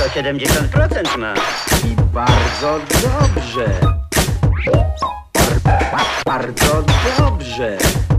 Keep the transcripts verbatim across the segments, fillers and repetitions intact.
sto siedemdziesiąt procent ma. I bardzo dobrze. Bardzo dobrze.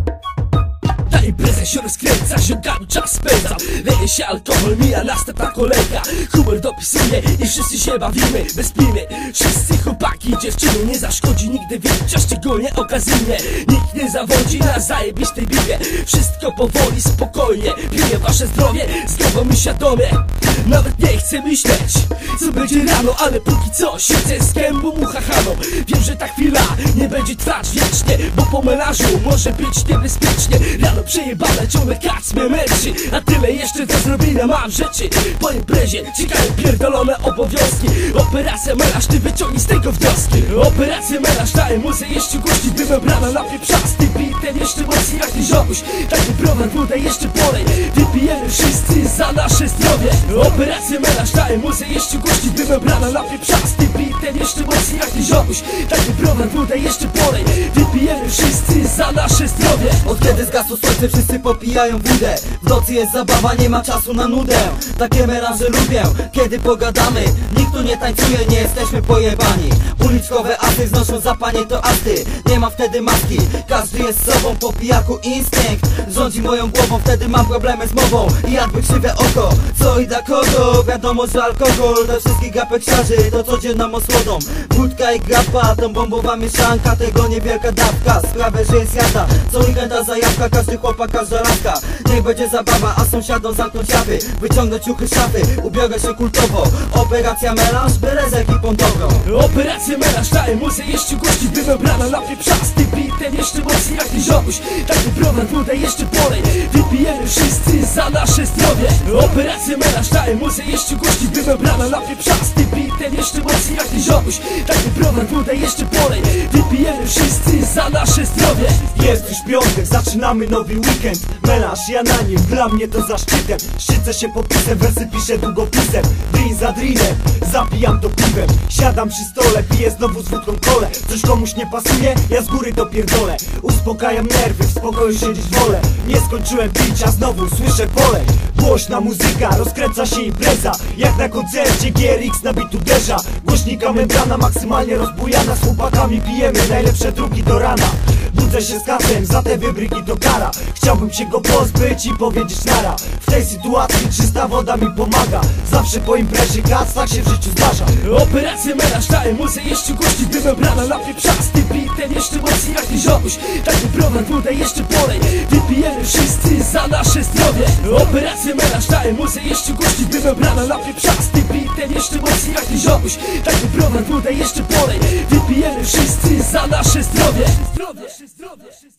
Na imprezę się rozkręca, ziomkami czas spędzam. Leje się alkohol, mija następna kolejka. Humor dopisuje i wszyscy się bawimy. Bez piny, wszyscy chłopaki i dziewczyny. Nie zaszkodzi nigdy większa, szczególnie okazyjnie. Nikt nie zawodzi na zajebistej bitwie. Wszystko powoli, spokojnie. Piję wasze zdrowie, zdrowo mi świadomie. Nawet nie chcę myśleć, co będzie rano, ale póki co siedzę z gębą uchachaną. Wiem, że ta chwila nie będzie trwać wiecznie, bo po melanżu może być niebezpiecznie. Rano przejebane, ciągle kac mnie męczy, a tyle jeszcze do zrobienia mam rzeczy. Po imprezie czekają pierdolone obowiązki. Operacja melanż, ty wyciągnij z tego wnioski. Operacja melanż, daję muzę jeszcze głośniej. Dymem brana napieprzasty, bitem jeszcze mocniej jak ty ziomuś. Taki browar, wodę jeszcze polej. Wypijemy wszyscy za nasze zdrowie. Operacja melanż, daję muzę jeszcze głośniej. Dymem brana napieprzasty, bitem jeszcze mocniej jak ty ziomuś. Taki browar, wodę jeszcze polej. Wypijemy wszyscy za nasze zdrowie. Od kiedy zgasło słońce, wszyscy popijają wódę. W nocy jest zabawa, nie ma czasu na nudę. Takie melanże lubię, kiedy pogadamy. Nikt tu nie tańcuje, nie jesteśmy pojebani. Uliczkowe asy znoszą za panie to asty. Nie ma wtedy maski, każdy jest sobą. Po pijaku instynkt rządzi moją głową. Wtedy mam problemy z mową i jakby krzywe oko. Co i dla kogo? Wiadomo, że alkohol dla wszystkich gapeksiarzy to codzienną osłodą. Wódka i grappa, tą bombowa mieszanka. Tego niewielka dawka sprawia, że jest jazda. Co weekenda zajawka, każdy chłopak, każda laska. Niech będzie zabawa, a sąsiadom zamknąć jawy. Wyciągnąć ciuchy z szafy, ubiorę się kultowo. Operacja melanż, byle z ekipą dobrą. Operacja melanż, daję muzę jeszcze głośniej. Dymem brana napieprzasty, bitem jeszcze mocniej jak ty ziomuś. Taki browar, wodę jeszcze polej. Wypijemy wszyscy za nasze zdrowie. Operacja melanż, daję muzę jeszcze głośniej. Dymem brana napieprzasty, bitem jeszcze mocniej jak ty ziomuś. Taki browar, wodę jeszcze polej. Wypijemy wszyscy za nasze zdrowie. Jest już piątek, zaczynamy nowy weekend. Melanż, ja na nim, dla mnie to zaszczytem. Szczycę się popisem, wersy piszę długopisem. Drin za drinem, zapijam to piwem. Siadam przy stole, piję znowu z wódką kole. Coś komuś nie pasuje, ja z góry to pierdolę. Uspokajam nerwy, w spokoju siedzieć wolę. Nie skończyłem pić, a znowu słyszę polej. Głośna muzyka, rozkręca się impreza. Jak na koncercie G R X na bit uderza. Głośnika membrana maksymalnie rozbujana. Z chłopakami pijemy najlepsze drugi do rana. Budzę się z kasem, za te wybryki to kara. Chciałbym się go pozbyć i powiedzieć nara. W tej sytuacji czysta woda mi pomaga. Zawsze po imprezie kac, tak się w życiu zdarza. Operacja melanż, daję muzę jeszcze głośniej. Dymem brana napieprzasty, bitem jeszcze mocniej jak ty ziomuś. Taki browar, wodę jeszcze polej. Wypijemy wszyscy za nasze zdrowie. Operacja melanż, daję muzę jeszcze głośniej. Dymem brana napieprzasty, bitem jeszcze mocniej jak ty ziomuś. Taki browar, wodę jeszcze polej. Wypijemy wszyscy za nasze zdrowie. Zdrowie, zdrowie.